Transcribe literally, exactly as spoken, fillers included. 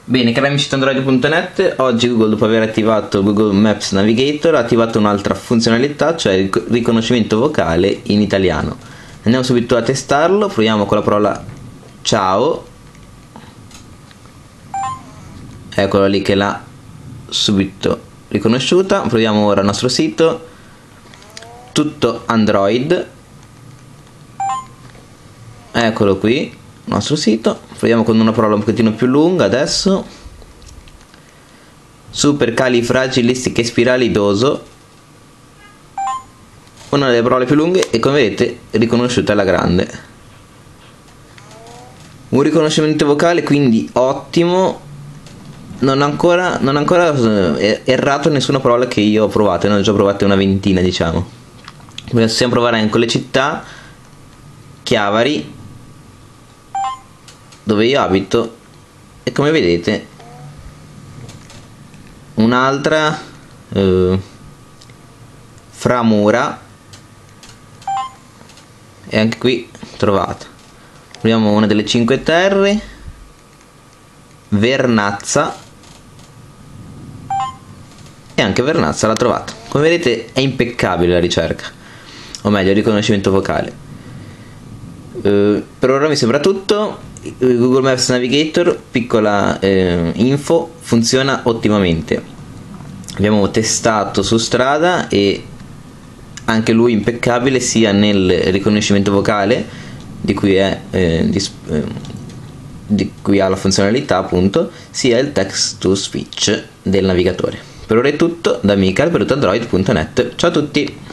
Bene, cari amici di Android punto net, oggi Google, dopo aver attivato Google Maps Navigator, ha attivato un'altra funzionalità, cioè il riconoscimento vocale in italiano. Andiamo subito a testarlo, proviamo con la parola ciao. Eccola lì che l'ha subito riconosciuta. Proviamo ora il nostro sito, tutto Android. Eccolo qui, il nostro sito. Proviamo con una parola un pochettino più lunga adesso. Supercalifragilistichespiralidoso. Una delle parole più lunghe e, come vedete, riconosciuta alla grande. Un riconoscimento vocale quindi ottimo. Non ancora, non ancora errato nessuna parola che io ho provato, ne ho già provate una ventina, diciamo. Possiamo provare anche con le città. Chiavari, dove io abito, e come vedete un'altra, eh, Framura, e anche qui trovata. Proviamo una delle Cinque Terre, Vernazza, e anche Vernazza l'ha trovata. Come vedete è impeccabile la ricerca, o meglio il riconoscimento vocale. Uh, per ora mi sembra tutto. Google Maps Navigator, piccola eh, info, funziona ottimamente. Abbiamo testato su strada e anche lui impeccabile, sia nel riconoscimento vocale, di cui, è, eh, di, eh, di cui ha la funzionalità appunto, sia il text to speech del navigatore. Per ora è tutto da Michael per tutto Android punto net. Ciao a tutti!